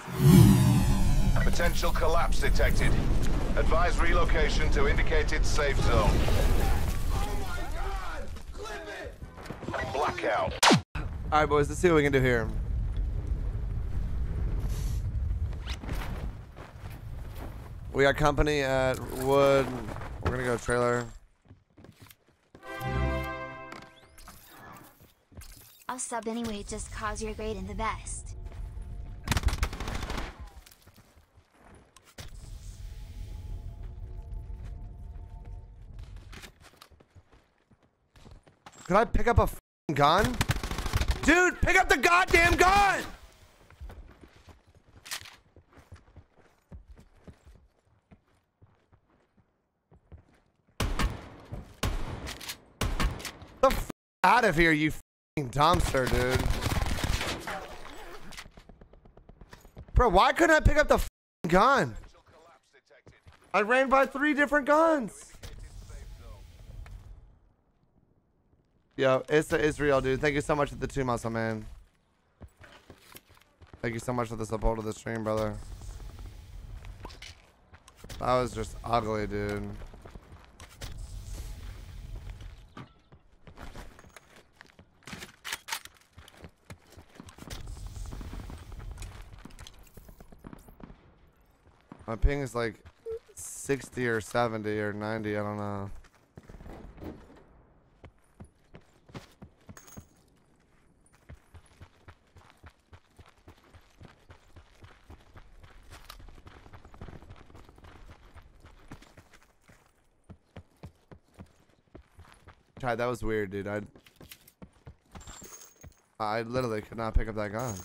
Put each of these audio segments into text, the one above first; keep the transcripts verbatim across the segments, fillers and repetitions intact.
Potential collapse detected. Advise relocation to indicated safe zone. Oh my God! Clip it! Blackout. All right, boys. Let's see what we can do here. We got company at Wood. We're gonna go trailer. I'll sub anyway just cause you're great and the best. Could I pick up a f***ing gun? Dude, pick up the goddamn gun! The f out of here, you f***ing dumpster, dude. Bro, why couldn't I pick up the f***ing gun? I ran by three different guns. Yo, it's the Israel, dude. Thank you so much for the two months, my man. Thank you so much for the support of the stream, brother. That was just ugly, dude. My ping is like sixty or seventy or ninety, I don't know. God, that was weird, dude. I I literally could not pick up that gun.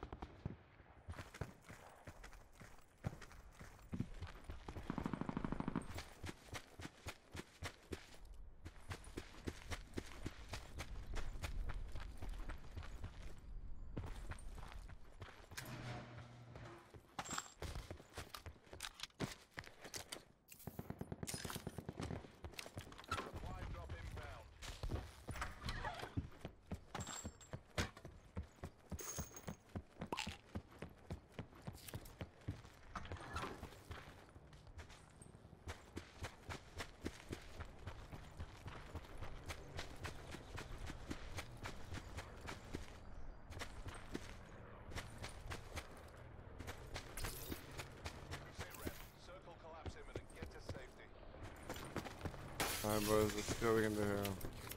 Alright, boys, let's see what we can do here.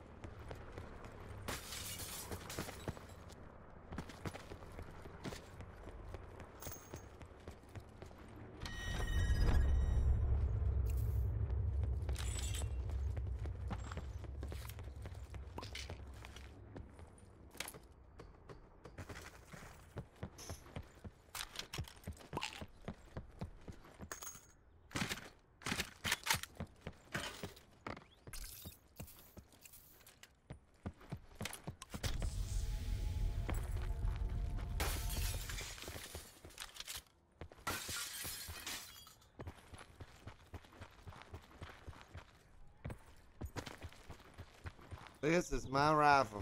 This is my rifle.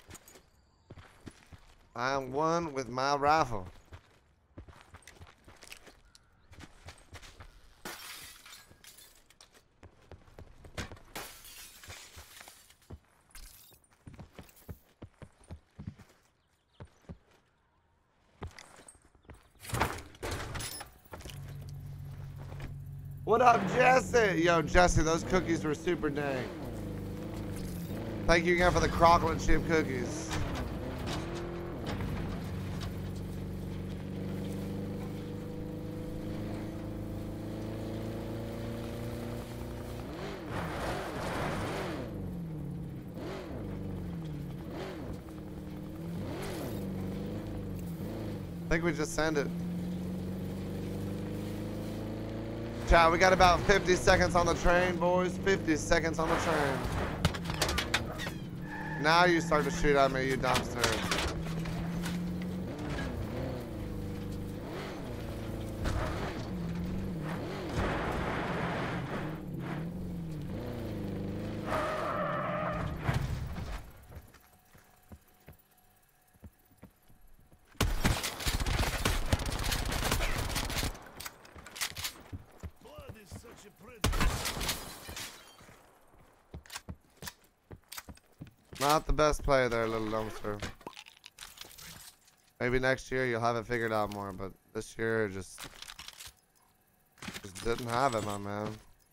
I am one with my rifle. What up, Jesse? Yo, Jesse, those cookies were super dang. Thank you again for the chocolate chip cookies. I think we just send it. Chat, we got about fifty seconds on the train, boys. fifty seconds on the train. Now you start to shoot at me, you dumpster. Not the best player there, little dumpster. Maybe next year you'll have it figured out more, but this year just just didn't have it, my man.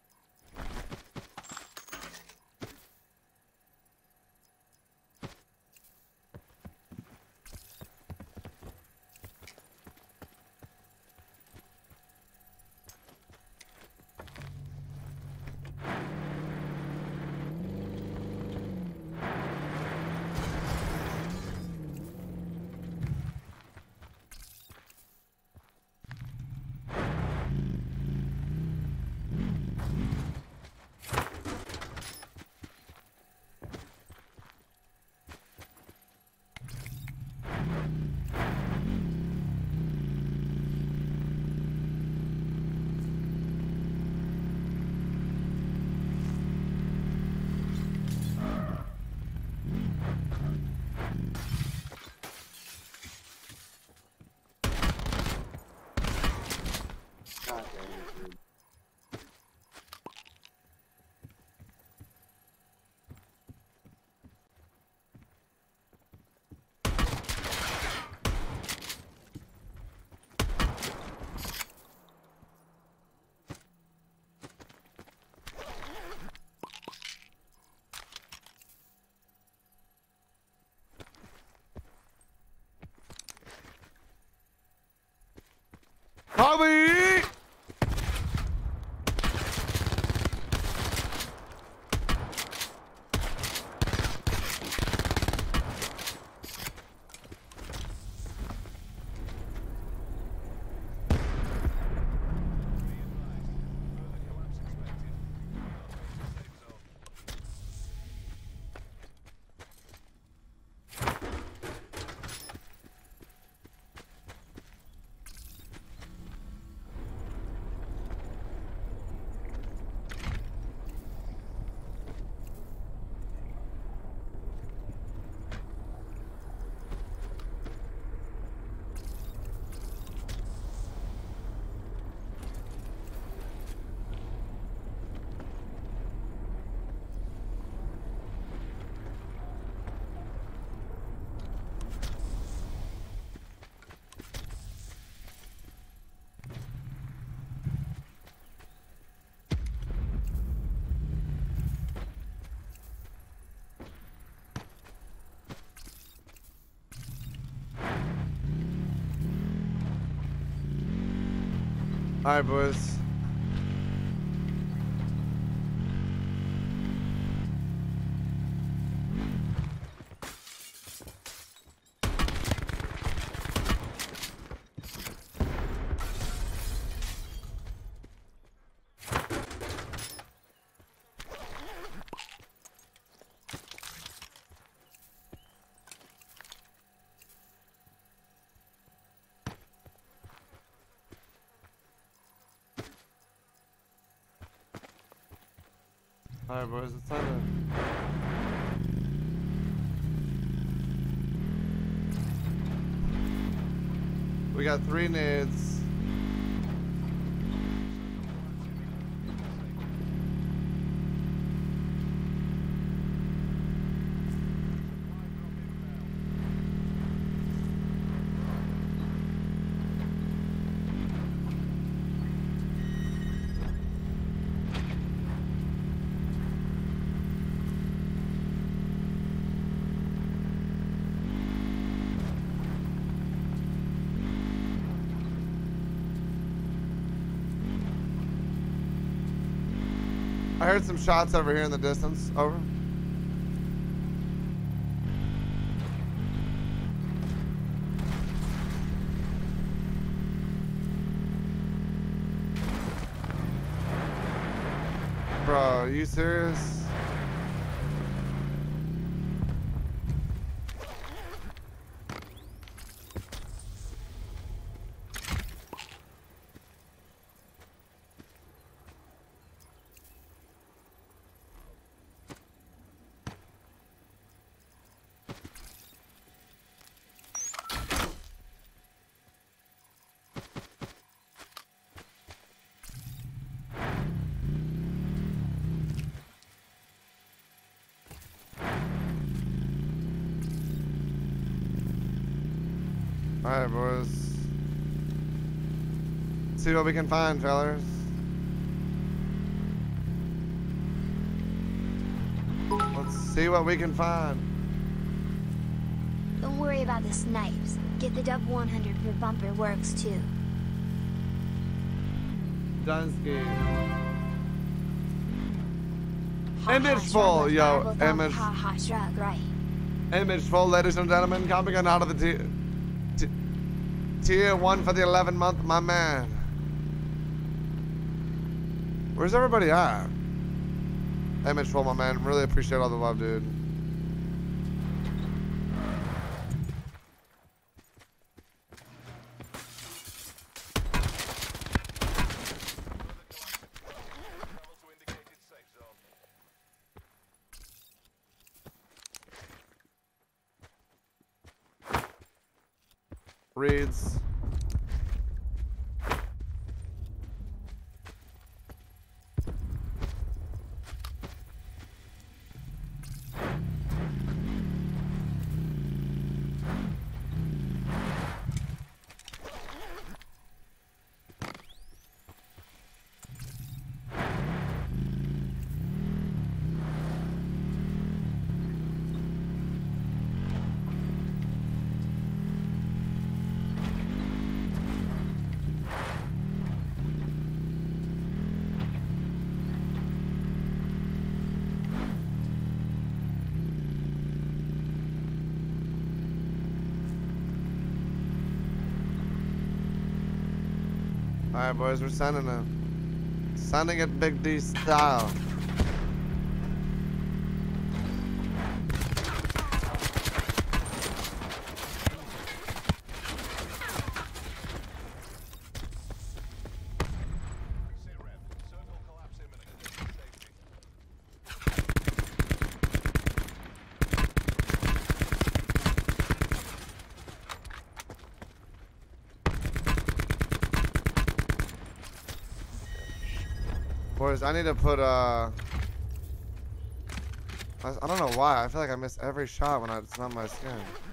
Bobby! All right, boys. Alright, boys, it's time to... We got three nades. I heard some shots over here in the distance. Over. Bro, are you serious? Alright, boys. See what we can find, fellas. Let's see what we can find. Don't worry about the snipes. Get the dub one hundred per bumper works too. Dunsky. Ha, Image ha, full, shrug, yo, fireball thumb, image. Ha ha shrug, right. Image full, ladies and gentlemen, coming in out of the tier, t tier one for the eleven month, my man. Where's everybody at? Image full, my man. Really appreciate all the love, dude. Reads. Alright, boys, we're sending it. Sending it Big D style. Boys, I need to put, uh... I, I don't know why. I feel like I miss every shot when I, it's not my skin.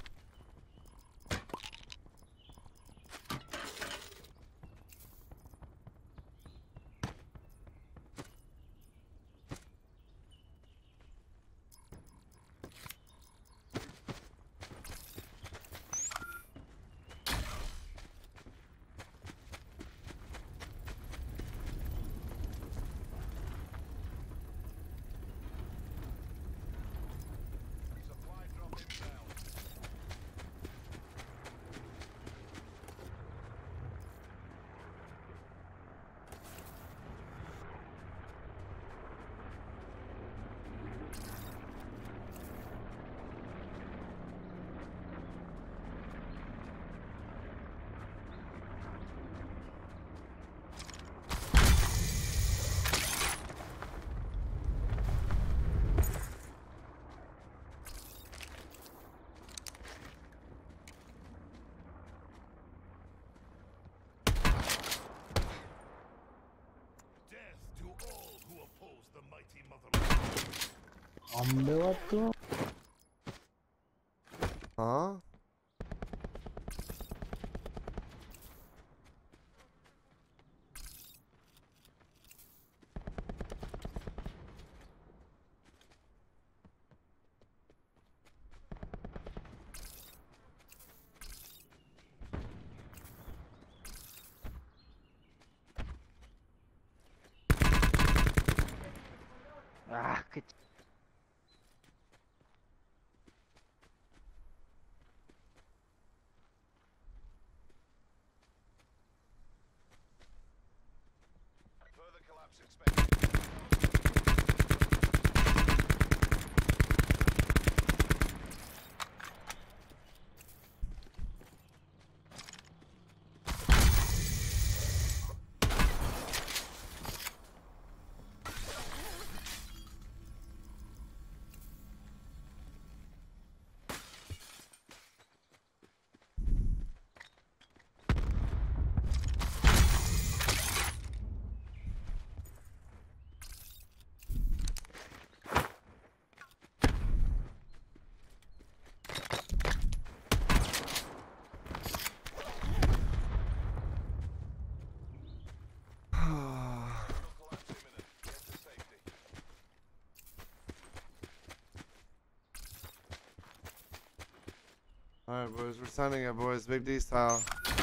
Hombre, vato. Huh? Ah, qué ch... Further collapse expected. Alright, boys. We're sending it, boys. Big D style.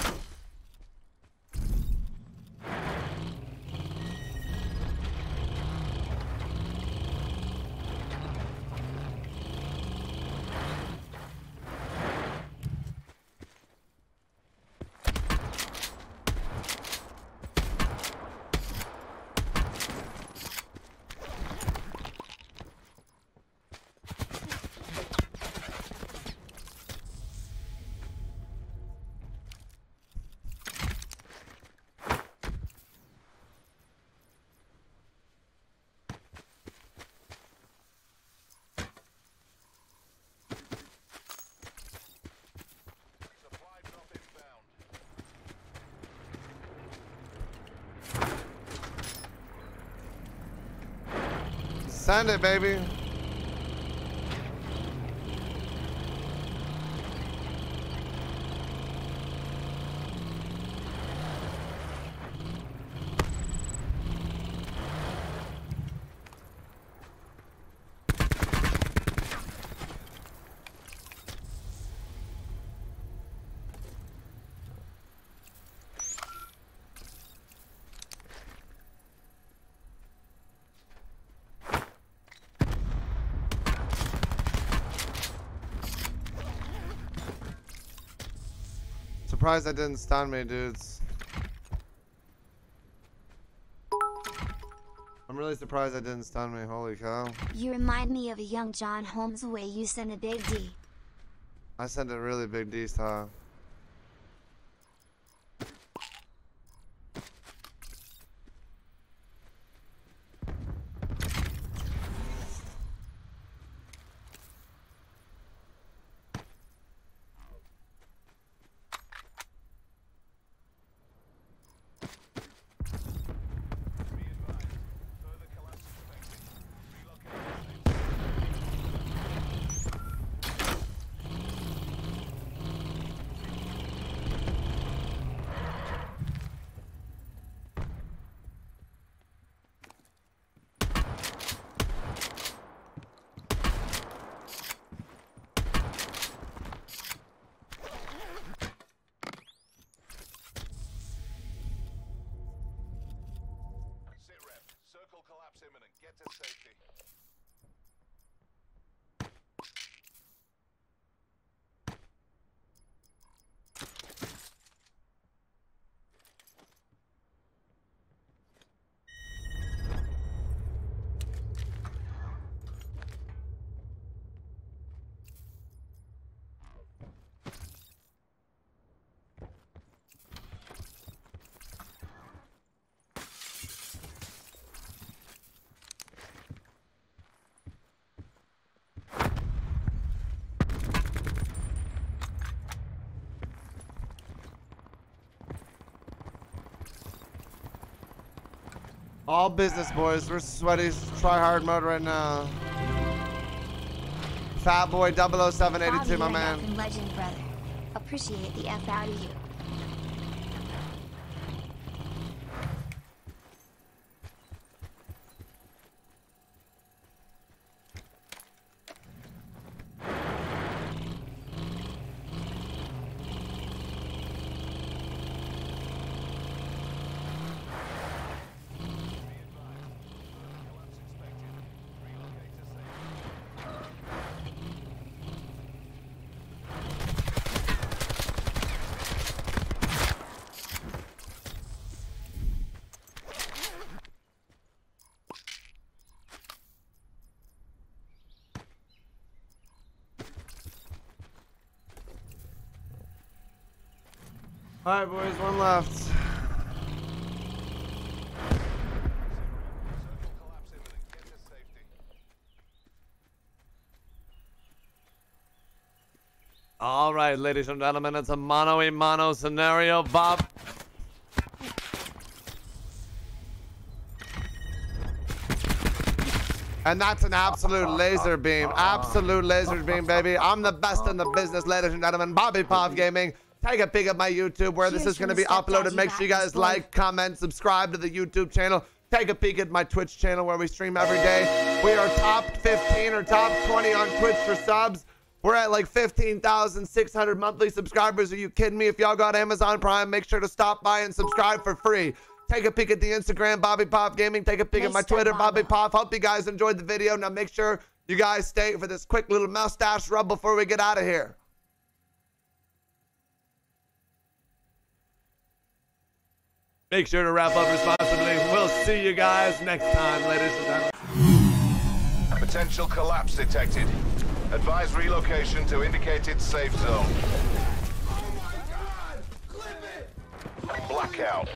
Send it, baby. Surprised that didn't stun me, dudes. I'm really surprised that didn't stun me. Holy cow. You remind me of a young John Holmes the way you send a big D. I sent a really big D style. Get to safety. All business, boys. We're sweaty, try hard mode right now. Fat boy double oh seven eighty-two, my man. Bobby, you're an effing legend, brother. Appreciate the F out of you. All right, boys, one left. All right, ladies and gentlemen, it's a mono-a-mono scenario, Bob. And that's an absolute laser beam. Absolute laser beam, baby. I'm the best in the business, ladies and gentlemen. BobbyPoffGaming. Take a peek at my YouTube where this is going to be uploaded. Make sure you guys like, comment, subscribe to the YouTube channel. Take a peek at my Twitch channel where we stream every day. We are top fifteen or top twenty on Twitch for subs. We're at like fifteen thousand six hundred monthly subscribers. Are you kidding me? If y'all got Amazon Prime, make sure to stop by and subscribe for free. Take a peek at the Instagram, BobbyPoffGaming. Take a peek Nice at my stuff, Twitter, Bobby. BobbyPoff. Hope you guys enjoyed the video. Now make sure you guys stay for this quick little mustache rub before we get out of here. Make sure to wrap up responsibly. We'll see you guys next time, ladies and gentlemen. Potential collapse detected. Advise relocation to indicated safe zone. Oh my God! Clip it! Blackout.